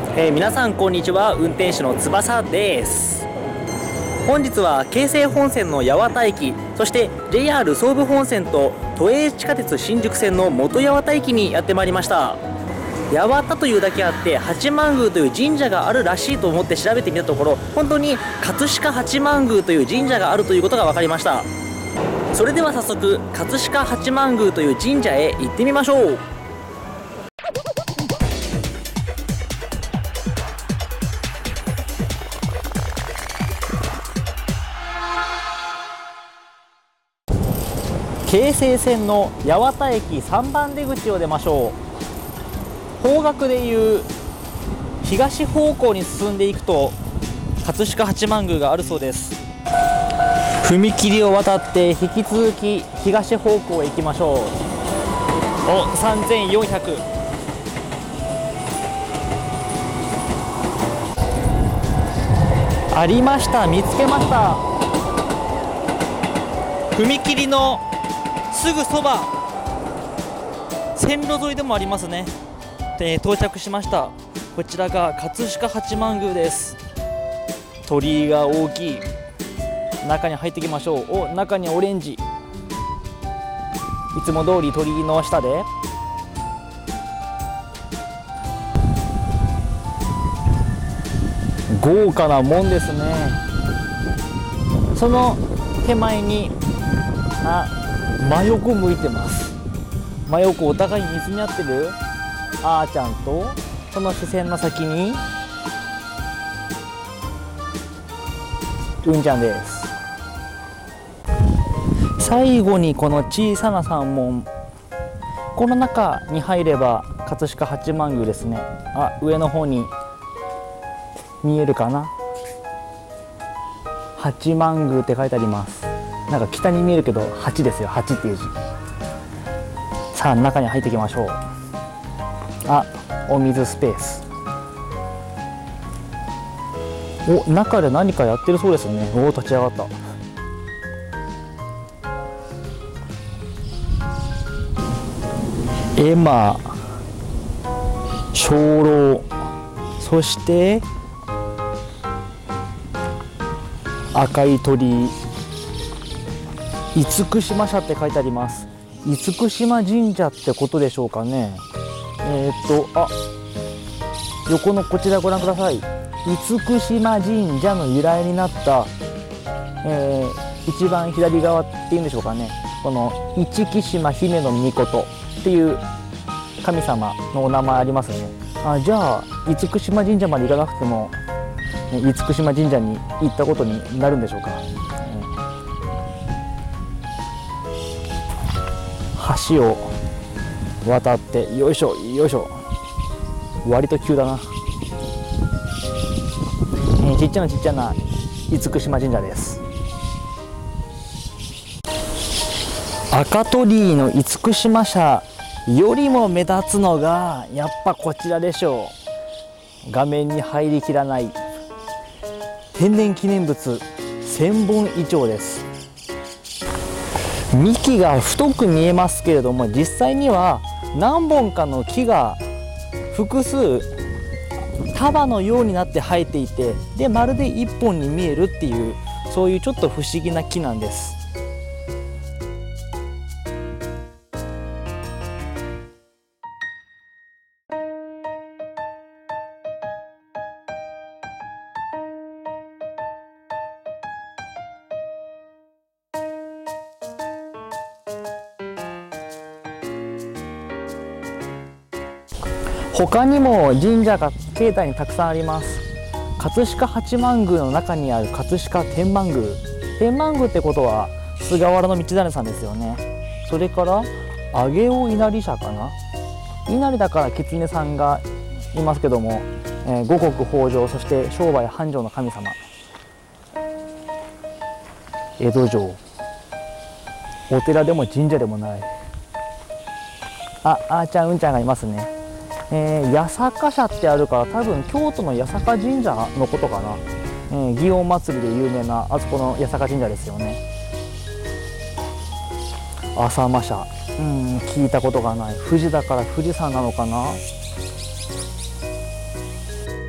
皆さんこんにちは。運転手の翼です。本日は京成本線の八幡駅、そして JR 総武本線と都営地下鉄新宿線の元八幡駅にやってまいりました。八幡というだけあって八幡宮という神社があるらしいと思って調べてみたところ、本当に葛飾八幡宮という神社があるということが分かりました。それでは早速葛飾八幡宮という神社へ行ってみましょう。京成線の八幡駅3番出口を出ましょう。方角でいう東方向に進んでいくと葛飾八幡宮があるそうです。踏切を渡って引き続き東方向へ行きましょう。お、3400。ありました、見つけました。踏切のすぐそば、線路沿いでもありますね。到着しました。こちらが葛飾八幡宮です。鳥居が大きい。中に入っていきましょう。お、中にオレンジ。いつも通り鳥居の下で豪華なもんですね。その手前に真横向いてます。真横お互い見つめ合ってるあーちゃんと、その視線の先にうんちゃんです。最後にこの小さな山門、この中に入れば葛飾八幡宮ですね。上の方に見えるかな、八幡宮って書いてあります。なんか北に見えるけど8ですよ。8っていう字。さあ中に入っていきましょう。お水スペース。お、中で何かやってるそうですね。お、立ち上がった。絵馬、鐘楼、そして赤い鳥居、厳島社って書いてあります。厳島神社ってことでしょうかね。横のこちらご覧ください。厳島神社の由来になった、一番左側っていうんでしょうかね。この市来島姫の命っていう神様のお名前ありますね。じゃあ厳島神社まで行かなくても、厳島神社に行ったことになるんでしょうか。橋を渡ってよいしょよいしょ。割と急だな。ちっちゃな厳島神社です。赤鳥居の厳島社よりも目立つのがやっぱこちらでしょう。画面に入りきらない天然記念物千本イチョウです。幹が太く見えますけれども、実際には何本かの木が複数束のようになって生えていて、でまるで一本に見えるっていう、そういうちょっと不思議な木なんです。他にも神社が境内にたくさんあります。葛飾八幡宮の中にある葛飾天満宮。天満宮ってことは菅原道真さんですよね。それから上尾稲荷社かな。稲荷だから狐さんがいますけども、五穀豊穣、そして商売繁盛の神様。江戸城、お寺でも神社でもない。あーちゃんうんちゃんがいますね。八坂社ってあるから、多分京都の八坂神社のことかな。祇園祭りで有名なあそこの八坂神社ですよね。浅間社、聞いたことがない。富士だから富士山なのかな。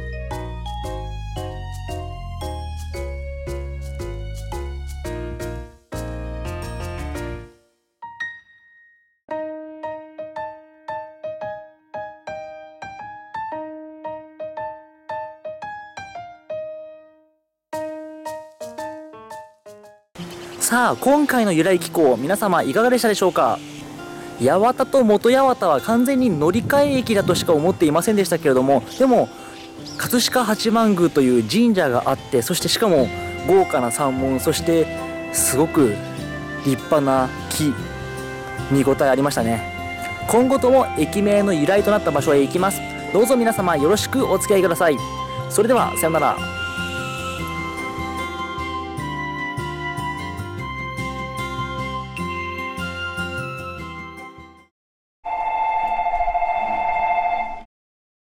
さあ今回の由来紀行、皆様いかがでしたでしょうか。八幡と元八幡は完全に乗り換え駅だとしか思っていませんでしたけれども、でも葛飾八幡宮という神社があって、そしてしかも豪華な山門、そしてすごく立派な木、見応えありましたね。今後とも駅名の由来となった場所へ行きます。どうぞ皆様よろしくお付き合いください。それではさようなら。